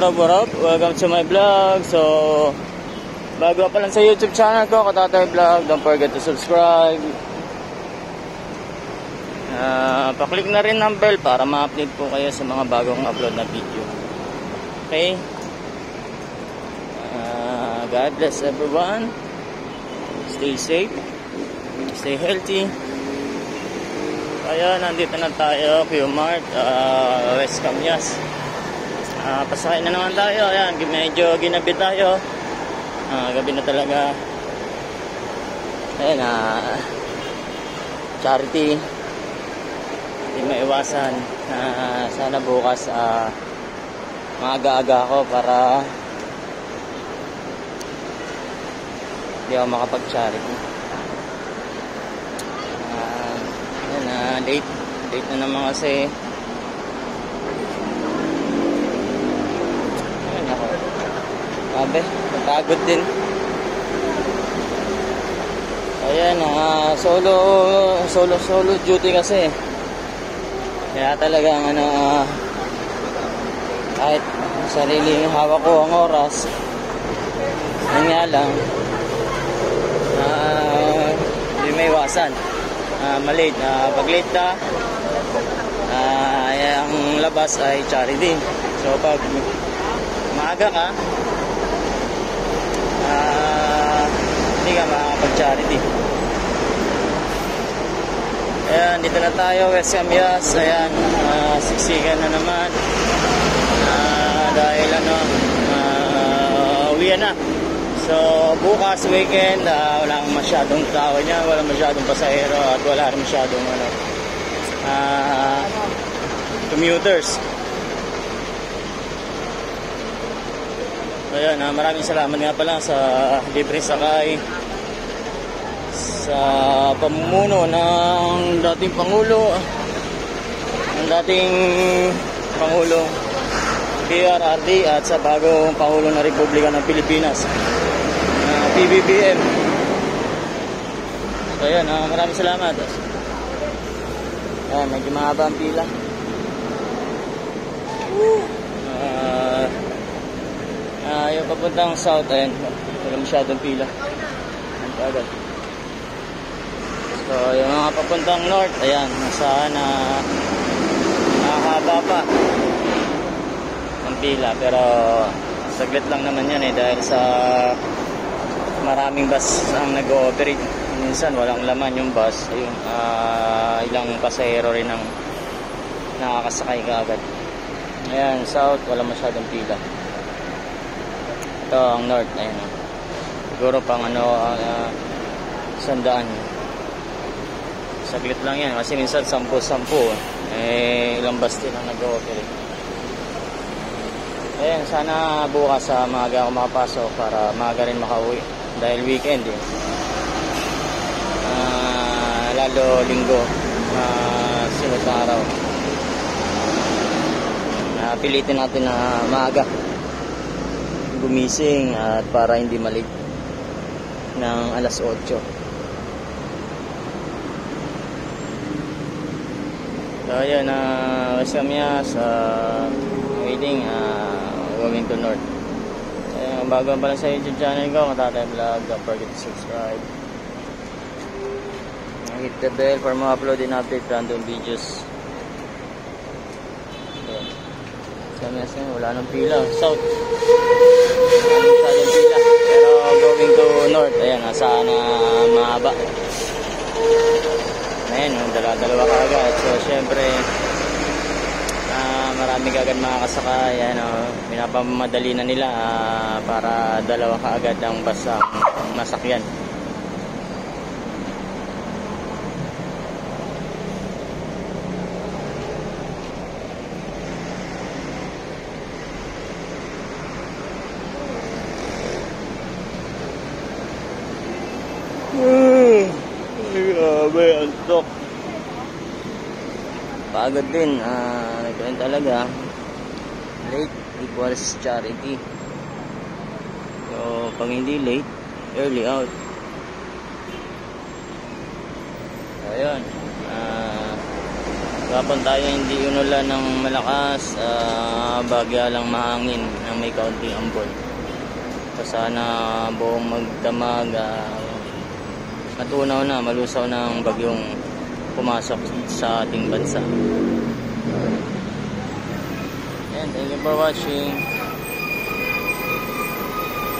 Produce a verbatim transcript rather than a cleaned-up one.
what up, what up? Welcome to my vlog. So, bago pa lang sa YouTube channel ko, Katatay Vlog, don't forget to subscribe. Uh, paklik na rin ng bell para ma-update po kayo sa mga bagong upload na video. Okay? Uh, God bless everyone. Stay safe. Stay healthy. Kaya nandito na tayo, Q-Mart, uh, West Camias. Uh, pasakay na naman tayo. Ayan, medyo ginabi tayo. Uh, gabi na talaga. Ayan, uh, charity. Hindi maiwasan. Uh, sana bukas uh, maaga-aga ako para hindi ako makapag-charity. Uh, ayan, uh, late. Late na naman kasi. Sabi, napagod din. Ayan, uh, solo solo solo duty kasi. Kaya talagang ano, uh, kahit sariling hawak ko ang oras, yun nga lang, uh, hindi may iwasan. Uh, malate, uh, pag late ka, uh, ang labas ay charity. So pag maaga ka, Uh, hindi ka makakapag-charity. Ayan, dito na tayo, West Camias. Ayan, uh, siksikan na naman. Uh, dahil ano, uh, uwian na. So, bukas weekend, uh, wala masyadong tao niya, wala masyadong pasahero, at wala rin masyadong ano, uh, commuters. Ayan, uh, maraming salamat nga pala sa libre sakay sa pamumuno ng dating Pangulo, ng dating Pangulong P R R D at sa bagong Pangulo ng Republika ng Pilipinas, uh, P B B M. So ayan, uh, maraming salamat. Ayan, medyo mahaba ang pila. Uh, Uh, yung papuntang south, ayan, wala masyadong pila. Ayan pa agad. So, yung mga papuntang north, ayan, nasa na nakahaba pa ang pila. Pero saglit lang naman yan eh, dahil sa maraming bus ang nag-ooperate. Minsan walang laman yung bus, yung uh, ilang pasahero rin ang nakakasakay kaagad. Ayan, south, wala masyadong pila. Ito ang north, ayan, siguro pang ano, uh, sandaan. Saglit lang yan kasi minsan sampu-sampu eh, ilang bus din ang nag-ooperate. Ayan, sana bukas sa uh, maaga ako makapasok para maaga rin makauwi dahil weekend eh. Uh, lalo linggo, uh, sunod na araw. Uh, pilitin natin na maaga gumising at para hindi malik ng alas otso. So ayan, uh, West Camias, uh, waiting, uh, going to north. Ayan, bago pa lang sa YouTube channel ko, Katatay Vlog, don't forget to subscribe, hit the bell for mga upload and update random videos. Ayan, Camias na, wala nang pila. South, masyadong pila, pero going to north, ayan, nasa na mahaba. Ayan, dalawa-dalawa ka agad. So syempre, uh, marami agad makakasakay. Ayan, oh, pinapamadali na nila uh, para dalawa ka agad ang bus ang masakyan. Grabe, antok. Pagod din. Ah, uh, talaga. Late equals charity. So, pag hindi late, early out. So, ayun. Ah, uh, Kapon tayo hindi inulan ng malakas, uh, bagya lang mahangin na may kaunting ambon. So sana buong magdamag, uh, matunaw na, malusaw na ang bagyong pumasok sa ating bansa. And thank you for watching.